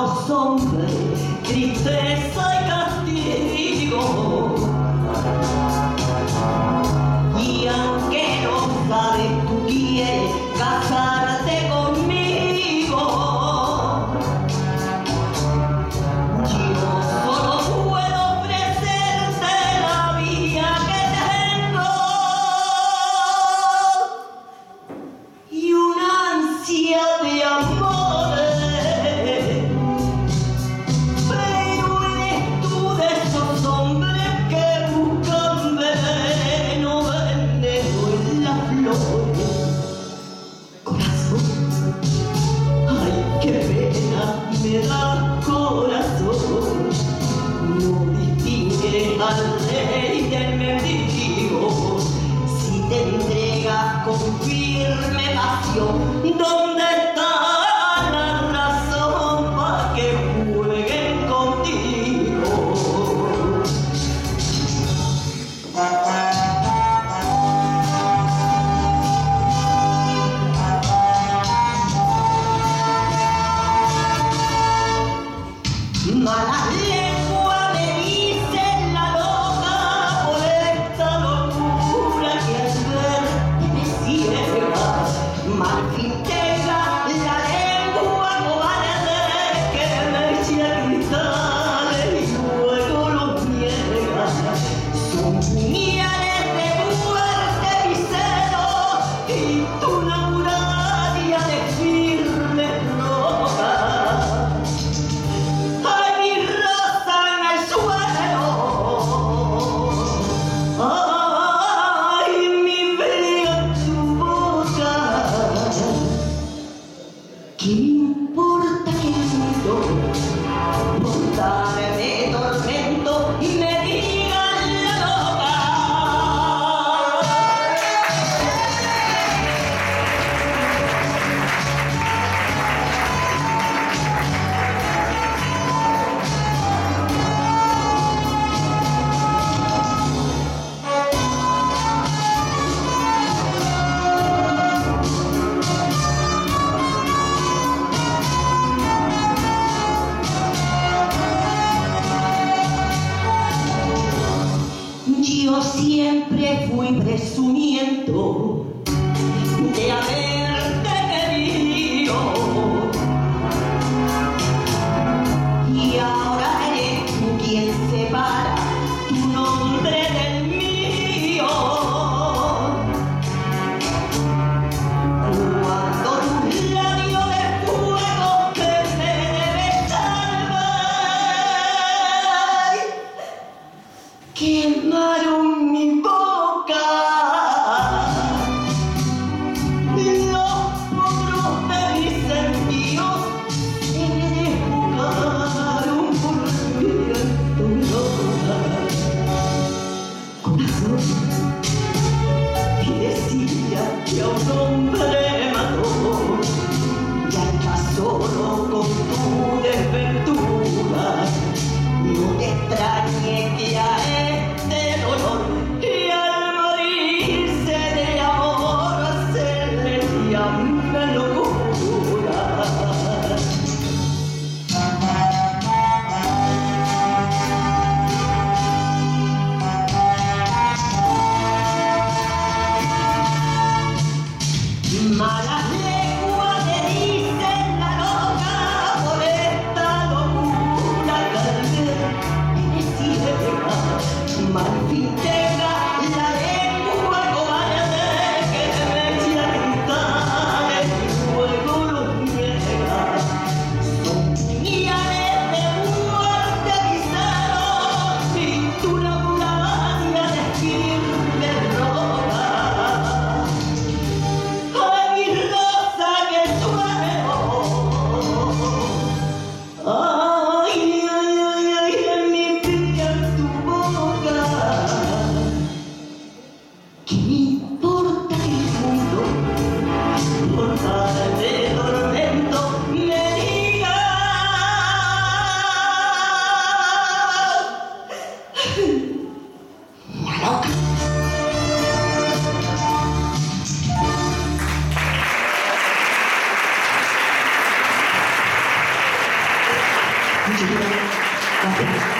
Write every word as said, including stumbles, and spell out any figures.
los hombres, tristeza y castigo. Y aunque no sabes, tú quieres casarte conmigo. Yo solo puedo ofrecerte la vida que tengo y una ansia de amores. Pero eres tú de esos hombres que buscan veneno, veneno en las flores. Corazón, ay, qué pena me da corazón. No distingue al rey del mendigo. Si te entregas con firme pasión, ¿dónde está la razón para que jueguen contigo? Mala lengua me dice la loca por esta locura que al ver me ciega. Mal fin tenga la lengua cobarde que me echa cristales y luego los niega. Son puñales de muerte mis senos y tu la muralla de firme roca. ¡Ay, mi rosa en el suelo! ¡Ay, mi bella en tu boca! ¿Qué me importa que el mundo por darme tormento y me digan la loca? Yo siempre fui presumiendo de haberte querido y ahora eres tú quien separa tu nombre del mío. Cuando tus labios de fuego que me debes salvar quemaron mi boca. Gracias.